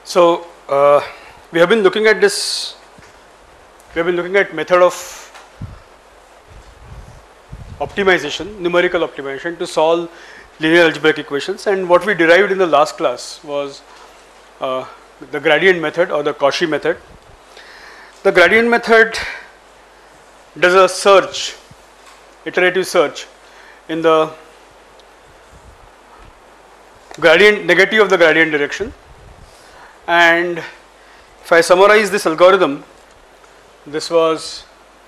So we have been looking at this. We have been looking at method of optimization, numerical optimization to solve linear algebraic equations, and what we derived in the last class was the gradient method or the Cauchy method. The gradient method does a search, iterative search in the gradient negative of the gradient direction, and if I summarize this algorithm, this was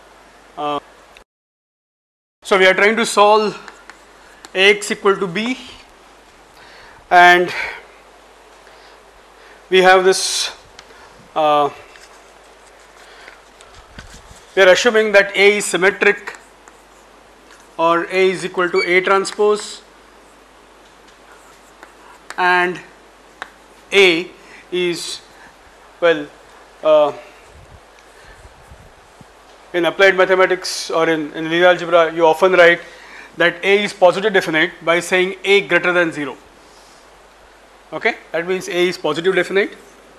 so we are trying to solve Ax equal to b, and we have this we are assuming that A is symmetric, or A is equal to A transpose, and A is, well, in applied mathematics or in linear algebra you often write that A is positive definite by saying A greater than 0. Okay, that means A is positive definite.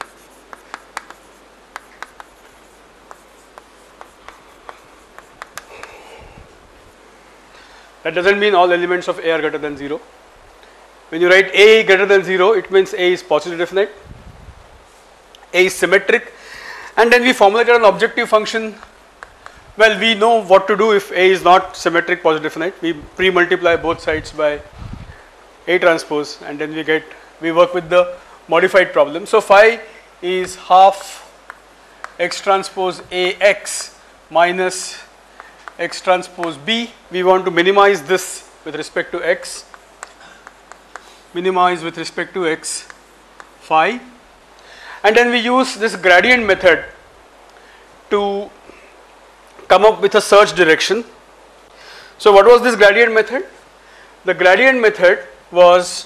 That doesn't mean all elements of A are greater than 0. When you write A greater than 0, it means A is positive definite, A is symmetric, and then we formulated an objective function. Well, we know what to do if A is not symmetric positive definite. We pre-multiply both sides by A transpose, and then we work with the modified problem. So phi is half X transpose Ax minus X transpose B. We want to minimize this with respect to X, minimize with respect to X phi, and then we use this gradient method to come up with a search direction. So what was this gradient method? The gradient method was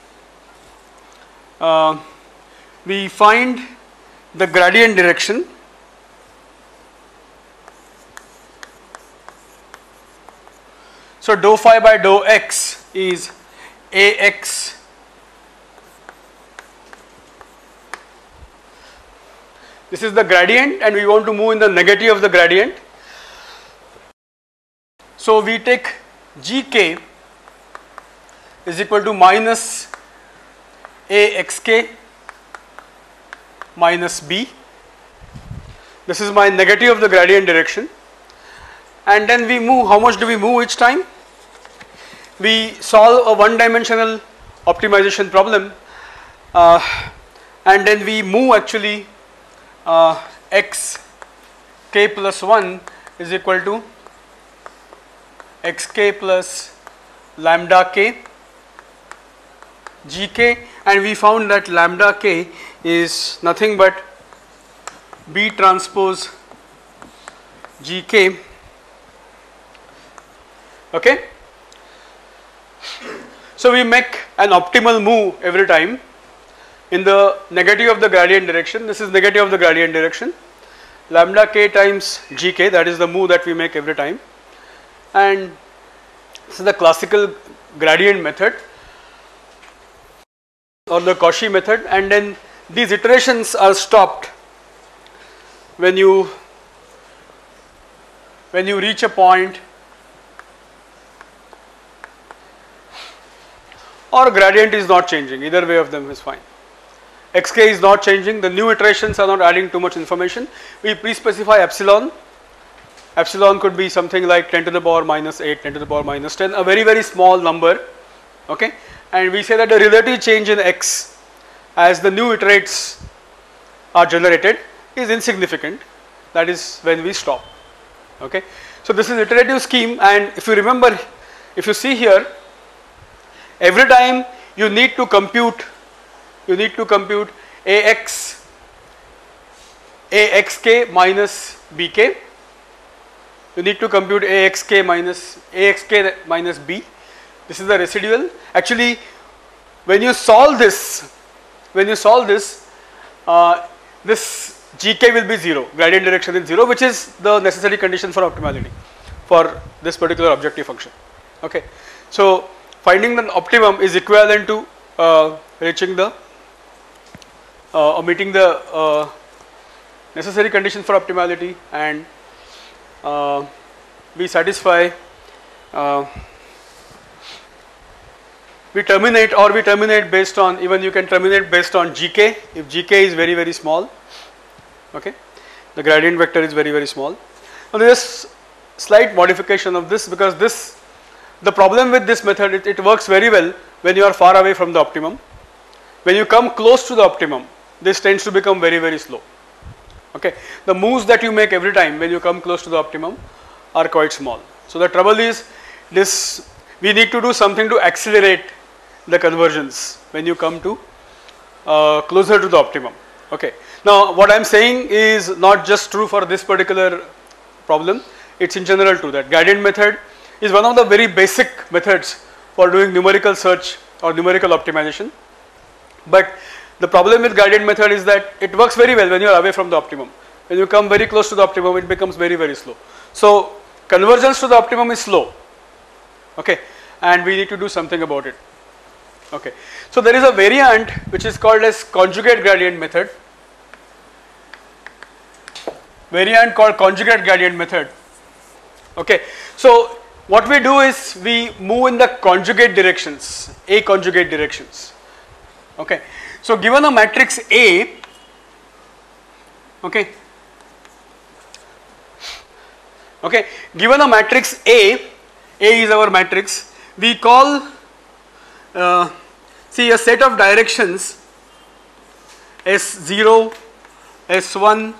we find the gradient direction so dou phi by dou x is Ax this is the gradient, and we want to move in the negative of the gradient. So we take Gk is equal to minus Axk minus B. This is my negative of the gradient direction, and then we move. How much do we move each time? We solve a one-dimensional optimization problem, and then we move actually xk plus 1 is equal to xk plus lambda k gk, and we found that lambda k is nothing but B transpose gk. Okay, so we make an optimal move every time in the negative of the gradient direction. This is negative of the gradient direction, lambda k times gk, that is the move that we make every time, and this is the classical gradient method or the Cauchy method. And then these iterations are stopped when you reach a point or gradient is not changing. Either way of them is fine. Xk is not changing, the new iterations are not adding too much information. We pre-specify epsilon. Epsilon could be something like 10 to the power minus 8, 10 to the power minus 10, a very, very small number. Okay, and we say that the relative change in x as the new iterates are generated is insignificant. That is when we stop. Okay, so this is iterative scheme, and if you remember, if you see here, every time you need to compute Axk minus Bk. You need to compute Axk minus B. This is the residual. Actually, when you solve this, this Gk will be 0. Gradient direction is 0, which is the necessary condition for optimality for this particular objective function. Okay, so finding the optimum is equivalent to reaching the meeting the necessary condition for optimality, and we satisfy, we terminate based on, even you can terminate based on gk if gk is very, very small. Okay, the gradient vector is very, very small. Now there is slight modification of this, because this, the problem with this method, it works very well when you are far away from the optimum. When you come close to the optimum, this tends to become very, very slow. Okay, the moves that you make every time when you come close to the optimum are quite small. So the trouble is this, we need to do something to accelerate the convergence when you come to closer to the optimum. Okay, now what I am saying is not just true for this particular problem, it's in general true that gradient method is one of the very basic methods for doing numerical search or numerical optimization. But the problem with gradient method is that it works very well when you are away from the optimum. When you come very close to the optimum, it becomes very, very slow. So convergence to the optimum is slow. Okay, and we need to do something about it. Okay, so there is a variant which is called as conjugate gradient method. Variant called conjugate gradient method. Okay, so what we do is we move in the conjugate directions, A conjugate directions. Okay, so given a matrix A, okay, given a matrix A is our matrix, we call, see, a set of directions S0, S1,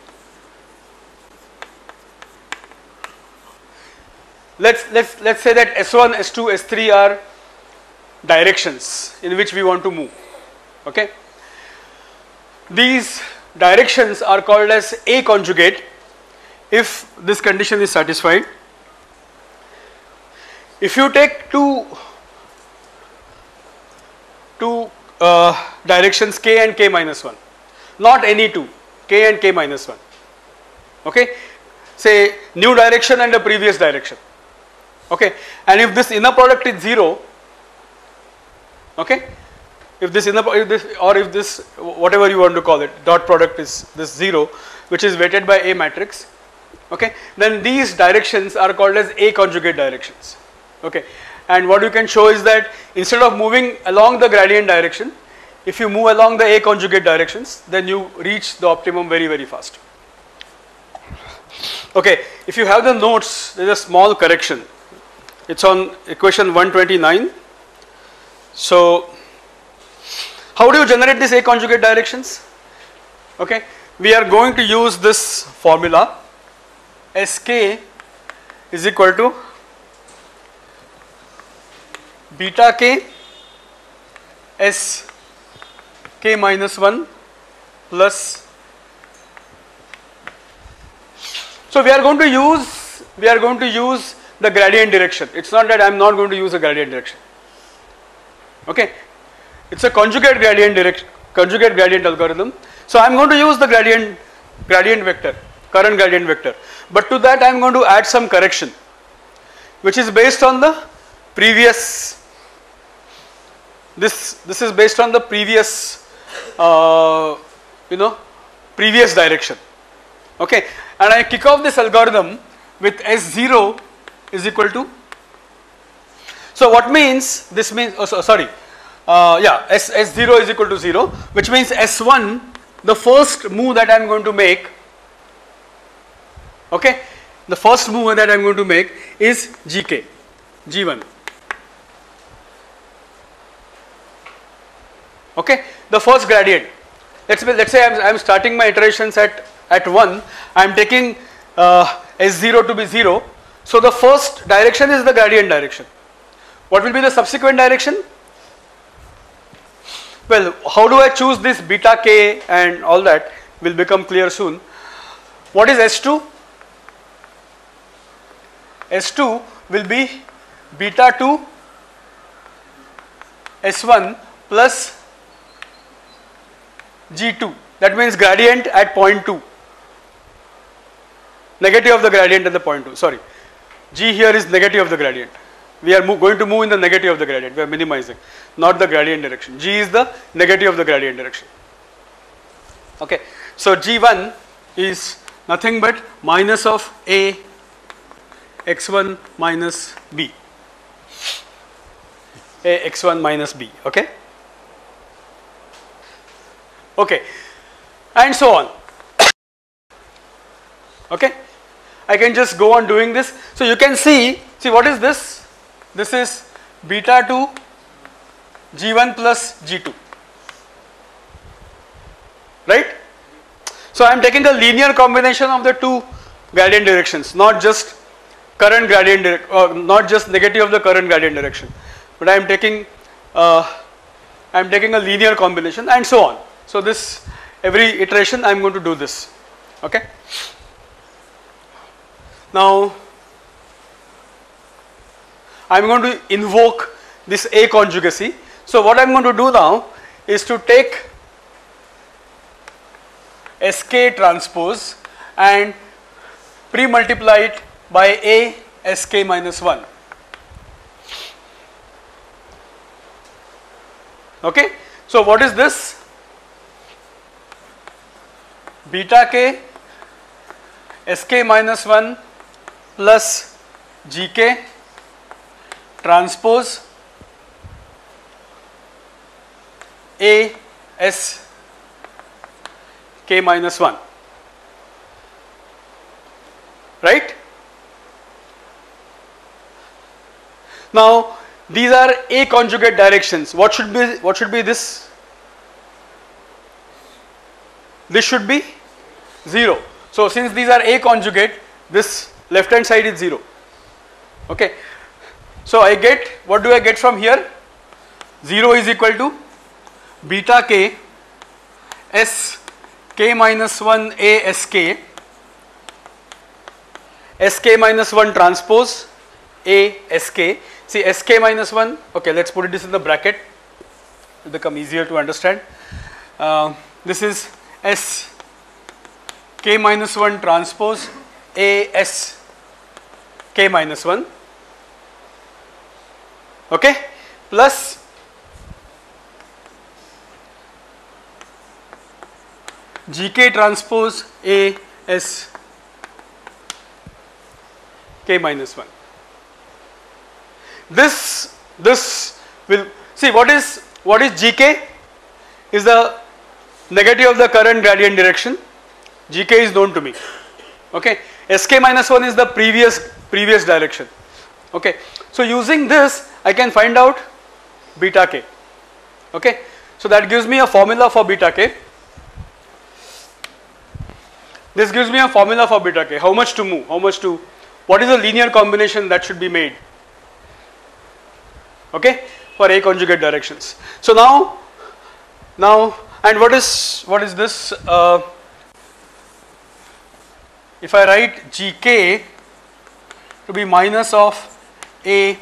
let's say that S1, S2, S3 are directions in which we want to move. Okay, these directions are called as A conjugate if this condition is satisfied. If you take two directions k and k minus 1, not any two, k and k minus 1, okay, say new direction and a previous direction, okay, and if this inner product is 0, okay, if this whatever you want to call it, dot product is this 0, which is weighted by A matrix, okay, then these directions are called as A conjugate directions. Okay, and what you can show is that instead of moving along the gradient direction, if you move along the A conjugate directions, then you reach the optimum very, very fast. Okay, if you have the notes, there is a small correction. It's on equation 129. So how do you generate these A conjugate directions? Okay, we are going to use this formula, Sk is equal to beta k S k minus 1 plus. So we are going to use the gradient direction. It's not that I am not going to use a gradient direction. Okay, it's a conjugate gradient algorithm. So I am going to use the gradient vector, current gradient vector. But to that I am going to add some correction, which is based on the previous. This is based on the previous, previous direction. Okay, and I kick off this algorithm with S0 is equal to. So what means this means? Oh, sorry. S0 is equal to 0, which means S1, the first move that I am going to make, okay, the first move that I am going to make is Gk, G1. Okay, the first gradient. Let's say I am starting my iterations at 1. I am taking S0 to be 0. So the first direction is the gradient direction. What will be the subsequent direction? Well, how do I choose this beta k and all that will become clear soon. What is S2? S2 will be beta 2 S1 plus G2. That means gradient at point 2. Negative of the gradient at the point 2. Sorry. G here is negative of the gradient. We are going to move in the negative of the gradient. We are minimizing, not the gradient direction. G is the negative of the gradient direction. Okay, so G1 is nothing but minus of A x1 minus B, A x1 minus B, okay? Okay, and so on. Okay, I can just go on doing this. So you can see what is this? This is beta 2 G1 plus G2, right? So I am taking a linear combination of the two gradient directions, not just current gradient, not just negative of the current gradient direction, but I am taking a linear combination and so on. So this every iteration I am going to do this, okay? Now I am going to invoke this A conjugacy. So what I am going to do now is to take Sk transpose and pre-multiply it by A Sk minus 1. Okay. So what is this? Beta k Sk minus 1 plus Gk transpose A S k minus 1, right? Now these are A conjugate directions. What should be this? This should be 0. So since these are A conjugate, this left hand side is 0. Okay. So I get, what do I get from here? 0 is equal to beta k S k minus 1 A Sk, Sk minus 1 transpose A Sk. See Sk minus 1, okay, let's put this in the bracket, it will become easier to understand. This is S k minus 1 transpose A S k minus 1, okay, plus Gk transpose A S k minus 1. This will, see what is Gk? Is the negative of the current gradient direction. Gk is known to me. Okay, Sk minus 1 is the previous direction. Okay, so using this I can find out beta k. Okay, so that gives me a formula for beta k. This gives me a formula for beta k. How much to move? What is the linear combination that should be made? Okay, for A conjugate directions. So now, and what is this? If I write Gk to be minus of A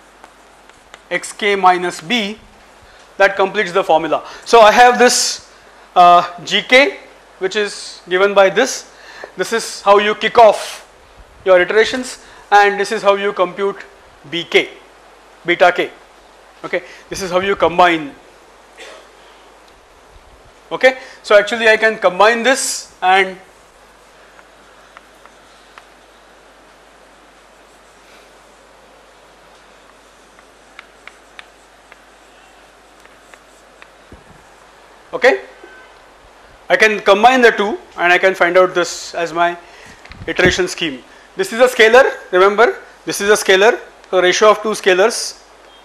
xk minus B, that completes the formula. So I have this Gk, which is given by this. This is how you kick off your iterations, and this is how you compute Bk, beta k. Okay, this is how you combine. Okay, so actually I can combine this and okay, I can combine the two and I can find out this as my iteration scheme. This is a scalar, remember, this is a scalar, so ratio of two scalars.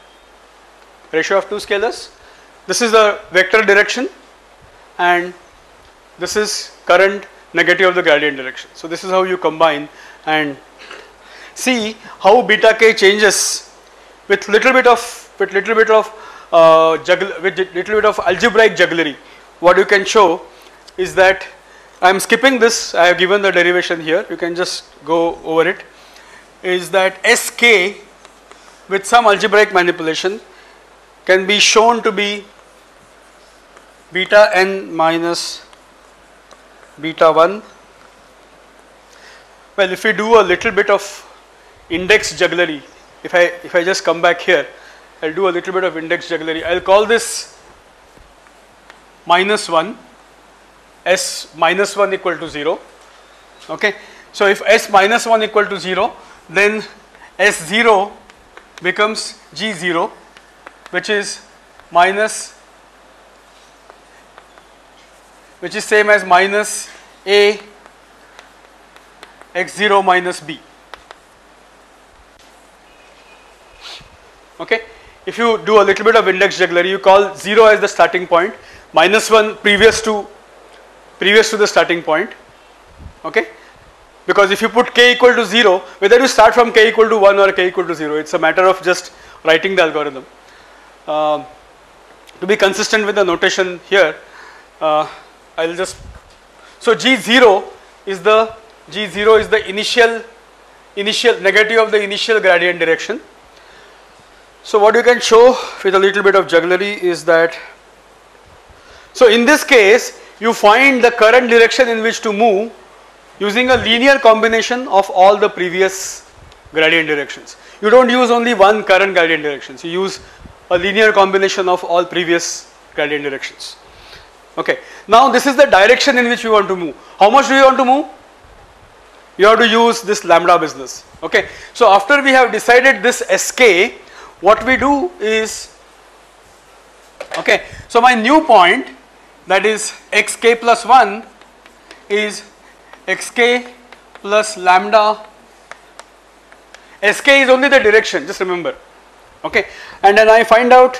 This is the vector direction and this is current negative of the gradient direction. So this is how you combine and see how beta k changes with little bit of algebraic jugglery. What you can show is that I am skipping this. I have given the derivation here. You can just go over it. Is that Sk with some algebraic manipulation can be shown to be beta n minus beta 1. Well, if we do a little bit of index jugglery, if I just come back here, I'll do a little bit of index jugglery. I'll call this minus 1 S minus 1 equal to 0. Okay. So if S minus 1 equal to 0, then S0 becomes G0, which is same as minus A x0 minus B. Okay. If you do a little bit of index jugglery, you call 0 as the starting point, minus 1 previous to the starting point. Okay. Because if you put k equal to 0, whether you start from k equal to 1 or k equal to 0, it's a matter of just writing the algorithm. To be consistent with the notation here, I'll just, so G0 is the initial negative of the initial gradient direction. So what you can show with a little bit of jugglery is that, so in this case you find the current direction in which to move using a linear combination of all the previous gradient directions. You don't use only one current gradient directions, you use a linear combination of all previous gradient directions. Okay. Now this is the direction in which we want to move. How much do you want to move? You have to use this lambda business. Okay. So after we have decided this Sk, what we do is, okay, so my new point, that is xk plus 1 is xk plus lambda. Sk is only the direction, just remember. Okay. And then I find out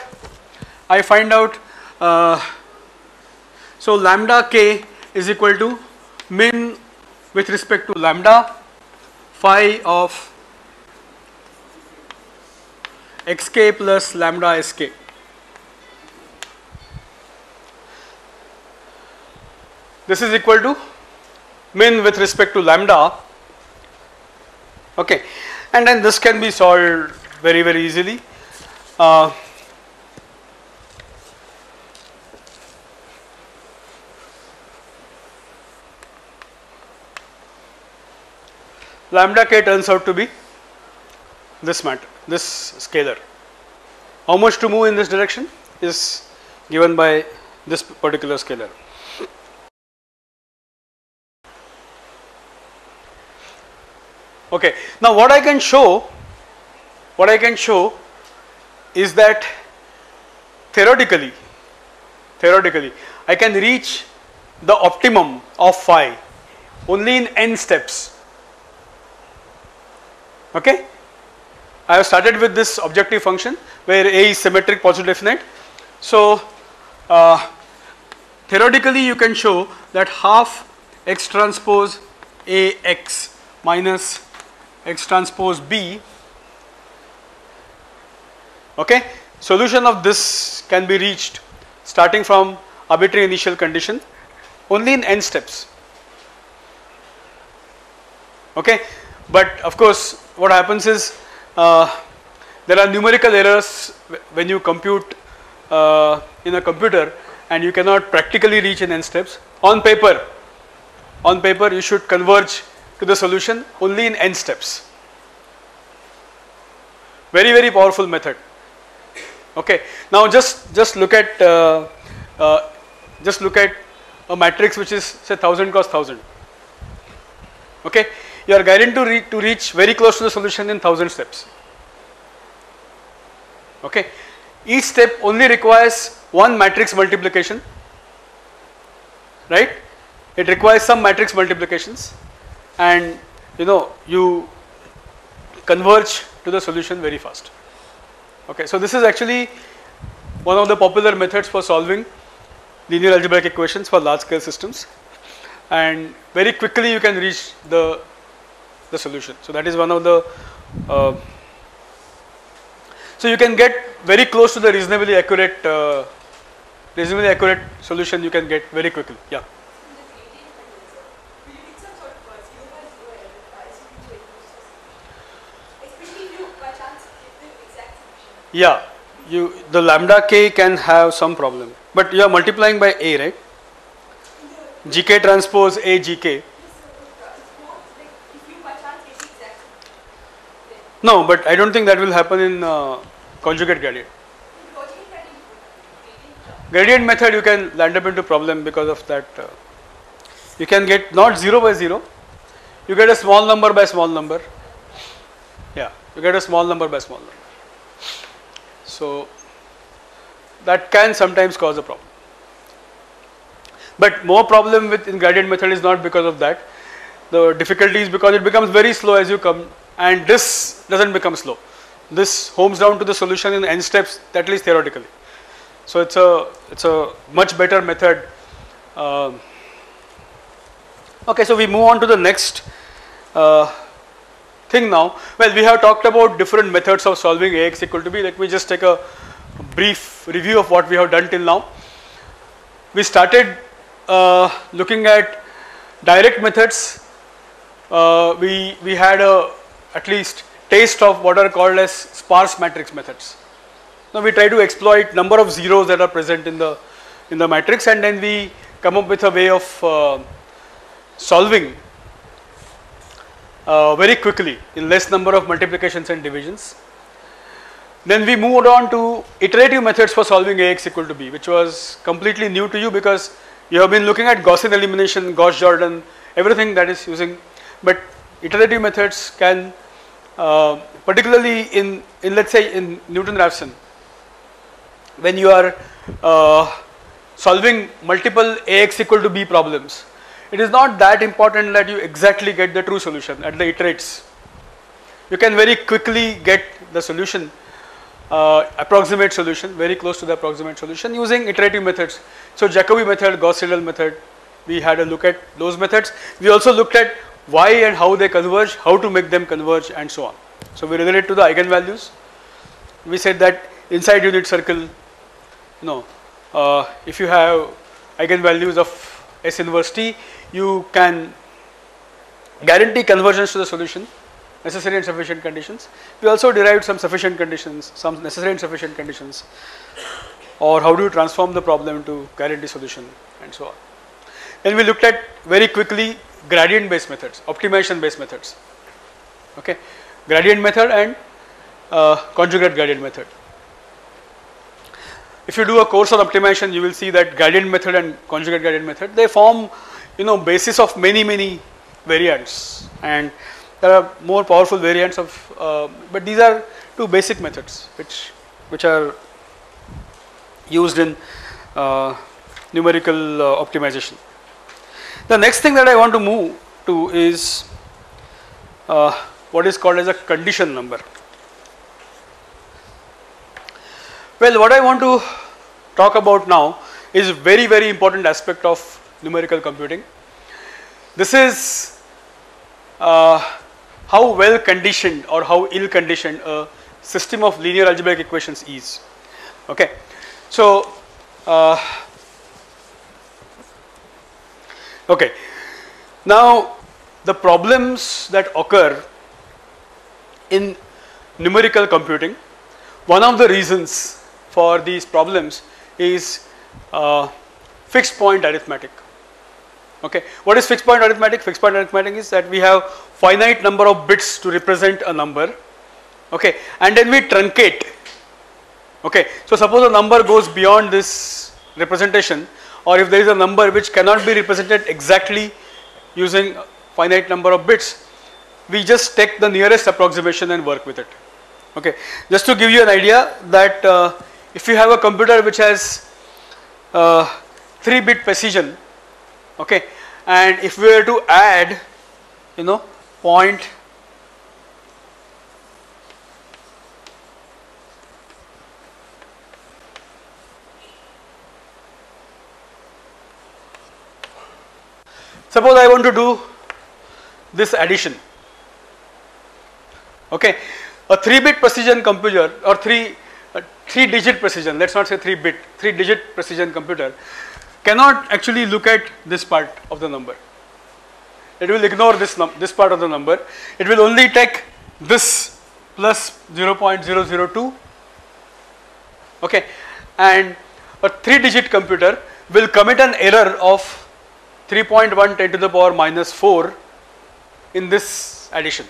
so lambda k is equal to min with respect to lambda phi of xk plus lambda sk. This is equal to min with respect to lambda. Okay. And then this can be solved very, very easily. Lambda k turns out to be this scalar. How much to move in this direction is given by this particular scalar. Okay. Now what I can show is that theoretically I can reach the optimum of phi only in n steps. Okay. I have started with this objective function where A is symmetric positive definite. So theoretically you can show that half x transpose Ax minus x transpose B, okay, solution of this can be reached starting from arbitrary initial condition only in n steps. Okay. But of course what happens is there are numerical errors when you compute in a computer, and you cannot practically reach in n steps. On paper you should converge to the solution only in n steps. Very, very powerful method. Okay. Now just look at a matrix which is say 1000 cross 1000. Okay. You are guaranteed to reach very close to the solution in 1000 steps. Okay. Each step only requires one matrix multiplication, right? It requires some matrix multiplications, and you converge to the solution very fast. Okay. So this is actually one of the popular methods for solving linear algebraic equations for large scale systems, and very quickly you can reach the solution. So that is one of the so you can get very close to the reasonably accurate solution you can get very quickly. Yeah. Yeah, the lambda k can have some problem, but you are multiplying by A, right? Gk transpose A Gk. No, but I don't think that will happen in conjugate gradient. Gradient method you can land up into problem because of that. You can get not 0 by 0, you get a small number by small number. Yeah, you get a small number by small number. So that can sometimes cause a problem. But more problem with in gradient method is not because of that. The difficulty is because it becomes very slow as you come, and this doesn't become slow. This homes down to the solution in n steps, at least theoretically. So it's a much better method. Okay, so we move on to the next thing now. Well, we have talked about different methods of solving Ax equal to b. Let me just take a brief review of what we have done till now. We started looking at direct methods. We had at least taste of what are called as sparse matrix methods. Now we try to exploit number of zeros that are present in the matrix, and then we come up with a way of solving very quickly in less number of multiplications and divisions. Then we moved on to iterative methods for solving Ax equal to b, which was completely new to you because you have been looking at Gaussian elimination, Gauss-Jordan, everything that is using, but iterative methods can particularly in let's say in Newton-Raphson, when you are solving multiple Ax equal to b problems, it is not that important that you exactly get the true solution at the iterates. You can very quickly get the solution, approximate solution, very close to the approximate solution using iterative methods. So Jacobi method, Gauss-Seidel method, we had a look at those methods. We also looked at why and how they converge, how to make them converge, and so on. So we related to the eigenvalues. We said that inside unit circle, if you have eigenvalues of S inverse t, you can guarantee convergence to the solution, necessary and sufficient conditions. We also derived some sufficient conditions, some necessary and sufficient conditions, or how do you transform the problem to guarantee solution, and so on. Then we looked at very quickly gradient based methods, optimization based methods. Okay, gradient method and conjugate gradient method. If you do a course on optimization, you will see that gradient method and conjugate gradient method, they form basis of many variants, and there are more powerful variants of but these are two basic methods which are used in numerical optimization. The next thing that I want to move to is what is called as a condition number. Well, what I want to talk about now is a very important aspect of numerical computing. This is how well conditioned or how ill conditioned a system of linear algebraic equations is. Okay, so okay, now the problems that occur in numerical computing, one of the reasons for these problems is fixed point arithmetic. Okay, what is fixed point arithmetic? Fixed point arithmetic is that we have finite number of bits to represent a number. Okay, and then we truncate. Okay, so suppose a number goes beyond this representation, or if there is a number which cannot be represented exactly using finite number of bits, we just take the nearest approximation and work with it. Okay, just to give you an idea that if you have a computer which has 3-bit precision, okay, and if we were to add point suppose I want to do this addition. Okay, a 3-bit precision computer or 3-digit precision, let's not say 3-bit, 3-digit precision computer cannot actually look at this part of the number. It will ignore this part of the number. It will only take this plus 0.002. Okay, and a 3-digit computer will commit an error of 3.1 10 to the power minus 4 in this addition.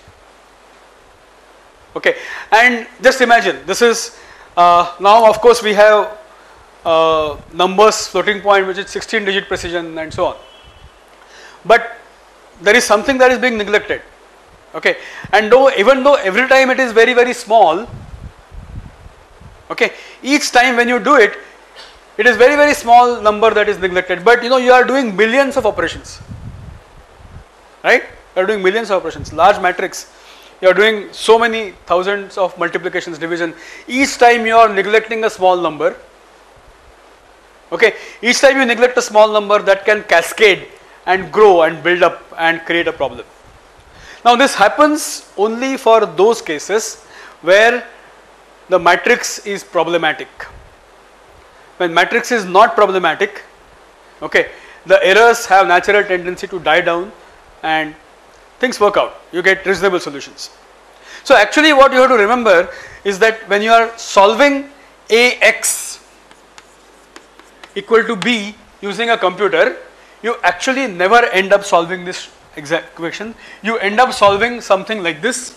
Okay, and just imagine this is now of course we have numbers floating point which is 16-digit precision and so on. but there is something that is being neglected. Okay, and even though every time it is very, very small, okay, each time when you do it, it is very, very small number that is neglected, but you are doing millions of operations, right? You are doing millions of operations, large matrix, you are doing so many thousands of multiplications, division, each time you are neglecting a small number, okay, each time you neglect a small number, that can cascade and grow and build up and create a problem. Now this happens only for those cases where the matrix is problematic. When matrix is not problematic, okay, the errors have natural tendency to die down and things work out. You get reasonable solutions. So actually what you have to remember is that when you are solving AX equal to B using a computer, you actually never end up solving this exact equation. You end up solving something like this.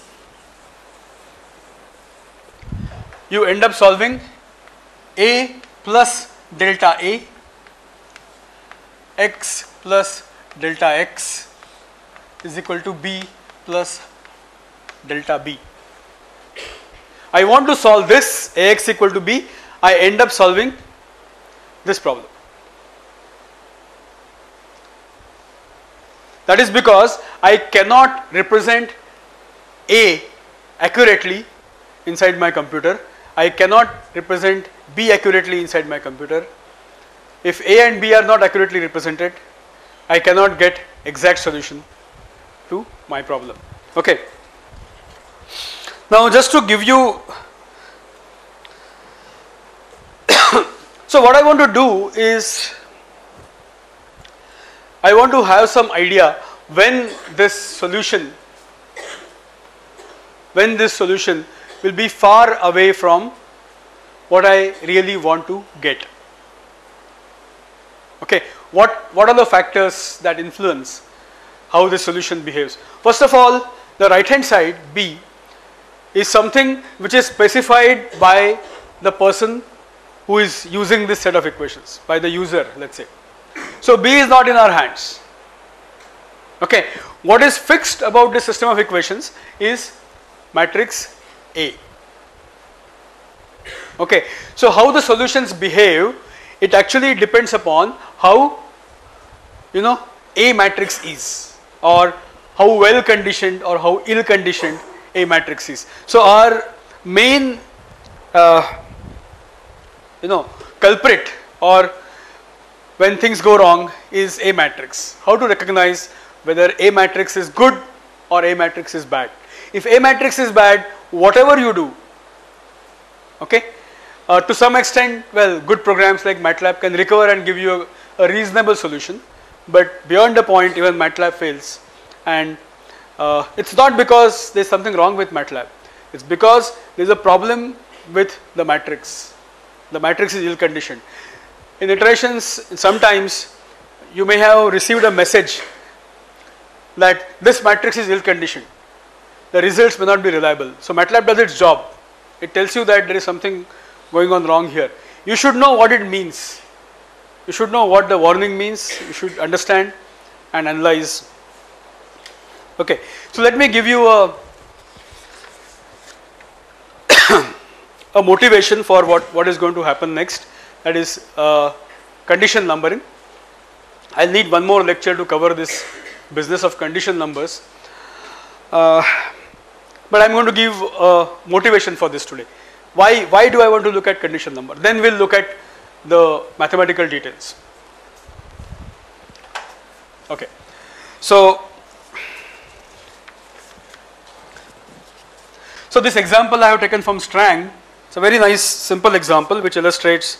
You end up solving A plus delta A, X plus delta X is equal to B plus delta B. I want to solve this AX equal to B, I end up solving this problem. That is because I cannot represent A accurately inside my computer. I cannot represent B accurately inside my computer. If A and B are not accurately represented, I cannot get exact solution to my problem. Okay. Now just to give you, so what I want to do is, I want to have some idea when this solution will be far away from what I really want to get. Okay, what are the factors that influence how the solution behaves? First of all, the right hand side B is something which is specified by the person who is using this set of equations, by the user, let's say. So B is not in our hands. Okay, what is fixed about this system of equations is matrix A. Okay, so how the solutions behave, it actually depends upon how A matrix is, or how well conditioned or how ill conditioned A matrix is. So our main culprit, or when things go wrong, is A matrix. How to recognize whether A matrix is good or A matrix is bad? If A matrix is bad, whatever you do, okay, to some extent, well, good programs like MATLAB can recover and give you a reasonable solution, but beyond the point, even MATLAB fails. And it's not because there's something wrong with MATLAB, it's because there's a problem with the matrix. The matrix is ill conditioned. In iterations, sometimes you may have received a message that this matrix is ill conditioned. The results may not be reliable. So MATLAB does its job. It tells you that there is something going on wrong here. You should know what it means. You should know what the warning means. You should understand and analyze. Okay, so let me give you a motivation for what is going to happen next. That is condition numbering. I'll need one more lecture to cover this business of condition numbers. But I'm going to give a motivation for this today. Why do I want to look at condition number? Then we'll look at the mathematical details. Okay. So this example I have taken from Strang. It's a very nice simple example which illustrates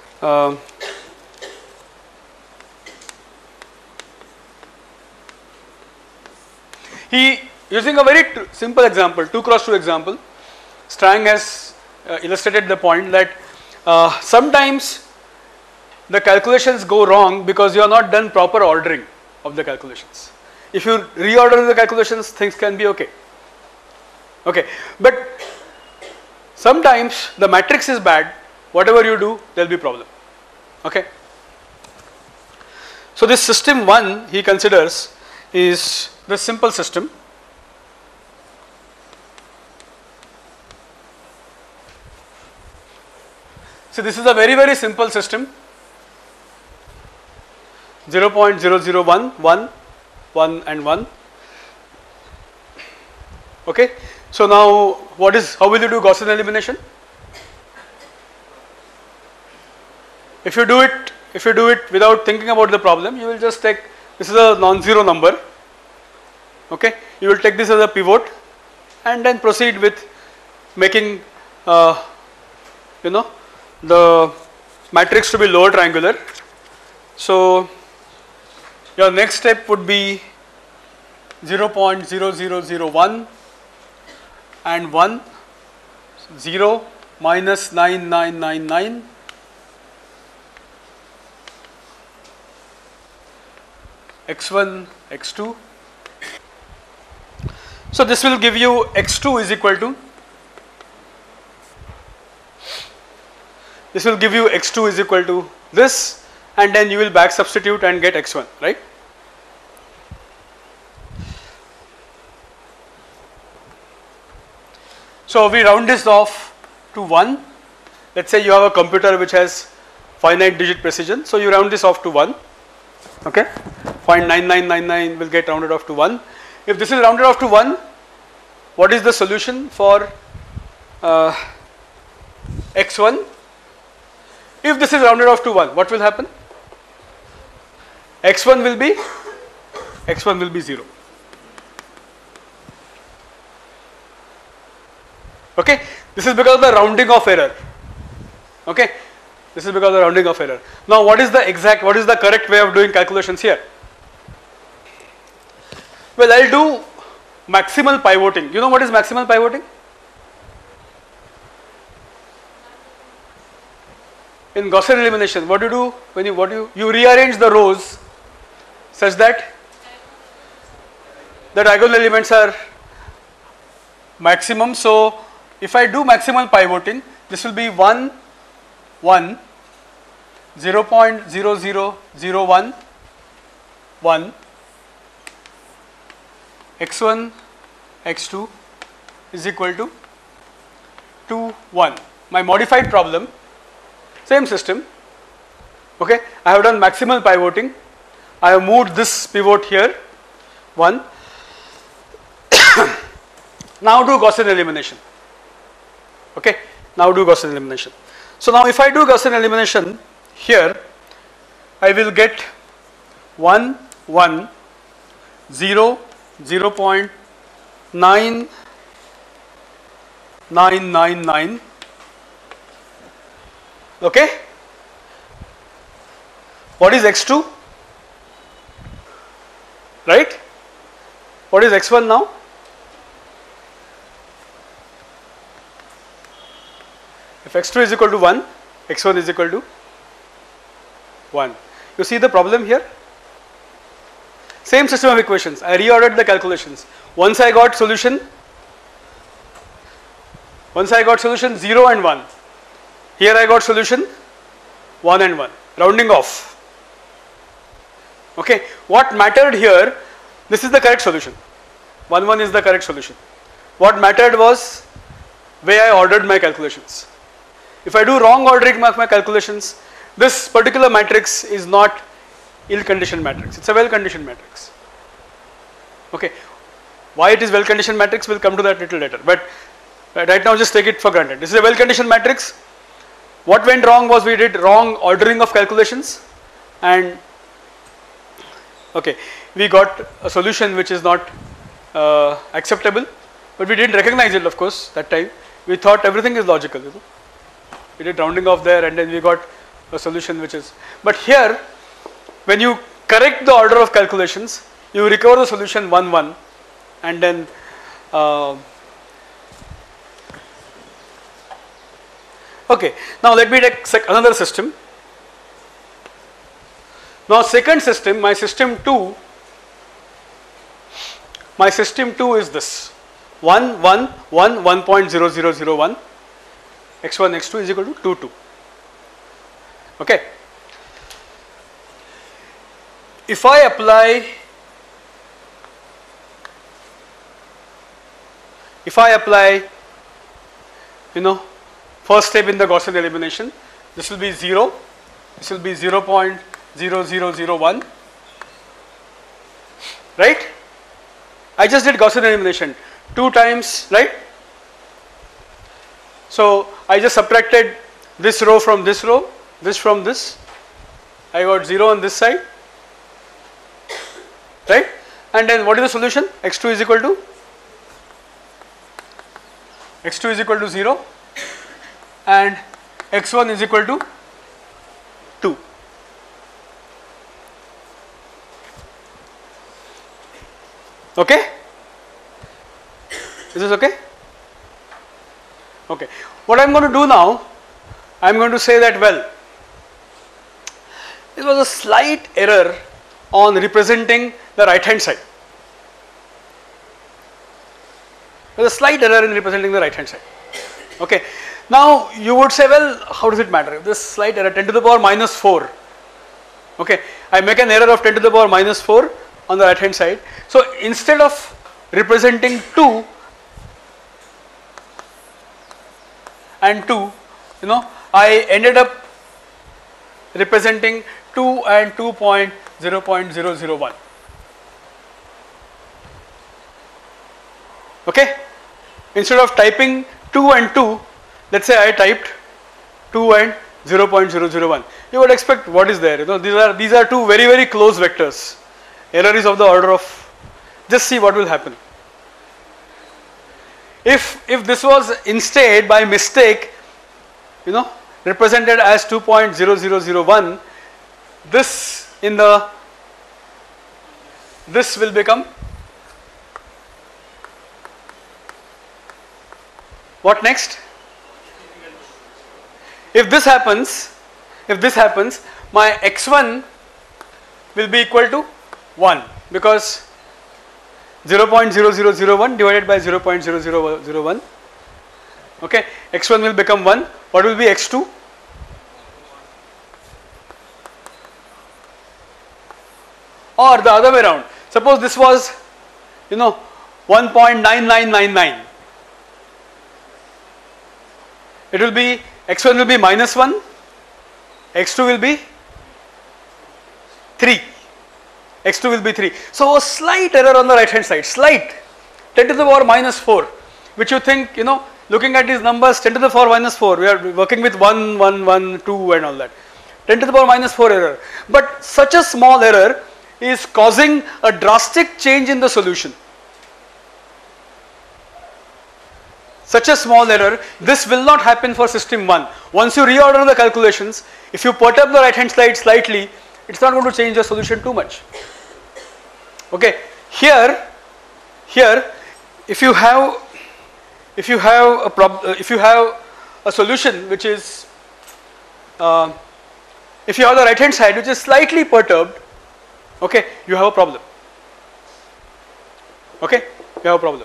using a very simple example, 2 cross 2 example, Strang has illustrated the point that sometimes the calculations go wrong because you have not done proper ordering of the calculations. If you reorder the calculations, things can be okay. Okay, but sometimes the matrix is bad, whatever you do, there will be problem. Okay. So this system 1 he considers is the simple system. So this is a very simple system. 0.001, 1, 1 and 1. Okay. So now how will you do Gaussian elimination? If you do it without thinking about the problem, you will just take, this is a non-zero number. Okay. You will take this as a pivot and then proceed with making the matrix to be lower triangular. So your next step would be 0.0001 and 1, 0 minus 9999, x1, x2. So this will give you x2 is equal to, this, and then you will back substitute and get x1, right? So we round this off to 1. Let's say you have a computer which has finite digit precision, so you round this off to 1. Okay, 0.9999 will get rounded off to 1. If this is rounded off to 1, what is the solution for x1? If this is rounded off to 1, what will happen? x1 will be 0. Okay, this is because of the rounding off error. Okay, this is because of the rounding off error. Now what is the correct way of doing calculations here? Well, I'll do maximal pivoting. You know what is maximal pivoting? In Gaussian elimination, what do you do when you rearrange the rows such that the diagonal elements are maximum. So if I do maximal pivoting, this will be 1, 1, 0.0001, 1, x1, x2 is equal to 2, 1. My modified problem, same system. Okay, I have done maximal pivoting. I have moved this pivot here, 1. Now do Gaussian elimination. Okay, now do Gaussian elimination. So now if I do Gaussian elimination here, I will get 1, 1, 0, 0.9999. Okay, what is x2? Right? What is x1 now? If x2 is equal to 1, x1 is equal to 1. You see the problem here? Same system of equations. I reordered the calculations. Once I got solution 0 and 1. Here I got solution 1 and 1. Rounding off. Okay. What mattered here, this is the correct solution. 1, 1 is the correct solution. What mattered was way I ordered my calculations. If I do wrong ordering of my calculations, this particular matrix is not ill-conditioned matrix. It's a well-conditioned matrix. Okay. Why it is well-conditioned matrix, we'll come to that little later. But right now just take it for granted. This is a well-conditioned matrix. What went wrong was we did wrong ordering of calculations, and okay, we got a solution which is not acceptable, but we didn't recognize it, of course, that time. We thought everything is logical, you know. We did rounding off there and then we got a solution which is, but here when you correct the order of calculations, you recover the solution 1, 1 and then okay. Now let me take another system. Now second system, my system 2 is this 1, 1, 1, 1.0001, x1, x2 is equal to 2, 2. Okay. if I apply first step in the Gaussian elimination, this will be 0, this will be 0.0001, right? I just did Gaussian elimination 2 times, right? So I just subtracted this row from this row, this from this, I got 0 on this side, right? And then what is the solution? X2 is equal to 0 and X1 is equal to 2. Okay? Is this okay? Okay. What I am going to do now, I am going to say that, well, it was a slight error on representing the right hand side. There is a slight error in representing the right hand side. Okay. Now you would say, well, how does it matter? If this slight error 10 to the power minus 4, okay, I make an error of 10 to the power minus 4 on the right hand side. So instead of representing 2 and 2, I ended up representing 2 and 2.0.001. Okay, instead of typing 2 and 2, let's say I typed 2 and 0.001. You would expect what is there? These are two very, very close vectors. Error is of the order of. Just see what will happen. If this was instead by mistake, represented as 2.0001, this will become what next? If this happens, my x1 will be equal to 1 because 0.0001 divided by 0.0001. Okay, x1 will become 1. What will be x2? Or the other way around. Suppose this was, 1.9999. It will be, x1 will be minus 1, x2 will be 3. X2 will be 3. So a slight error on the right hand side, slight, 10 to the power minus 4, which you think, looking at these numbers, 10 to the power minus 4, we are working with 1, 1, 1, 2 and all that. 10 to the power minus 4 error. But such a small error is causing a drastic change in the solution. Such a small error, this will not happen for system 1. Once you reorder the calculations, if you perturb the right hand side slightly, it's not going to change the solution too much. Okay, here, if you have a solution which is, if you have the right hand side which is slightly perturbed, okay, you have a problem. Okay, you have a problem.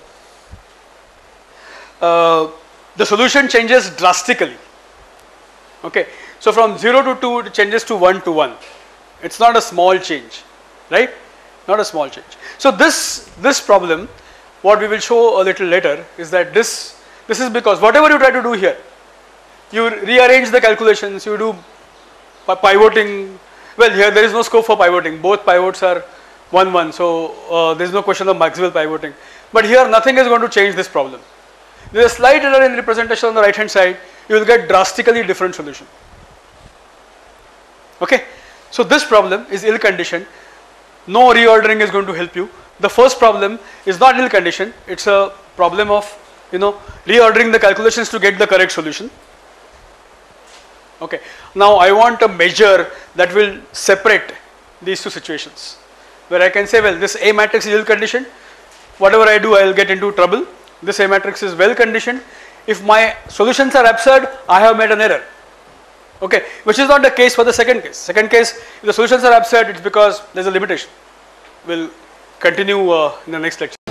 The solution changes drastically. Okay, so from 0 to 2 it changes to 1 to 1. It's not a small change, right? Not a small change. So this problem, what we will show a little later, is that this is because whatever you try to do here, you rearrange the calculations, you do pivoting. Well, here there is no scope for pivoting. Both pivots are 1, 1. So there is no question of Maxwell pivoting. But here nothing is going to change this problem. There is a slight error in representation on the right hand side. You will get drastically different solution. Okay. So this problem is ill conditioned. No reordering is going to help you. The first problem is not ill conditioned. It's a problem of reordering the calculations to get the correct solution. Okay. Now I want a measure that will separate these two situations, where I can say, well, this A matrix is ill conditioned. Whatever I do, I will get into trouble. This A matrix is well conditioned. If my solutions are absurd, I have made an error. Okay, which is not the case for the second case. Second case, if the solutions are absurd, it's because there is a limitation. We'll continue in the next lecture.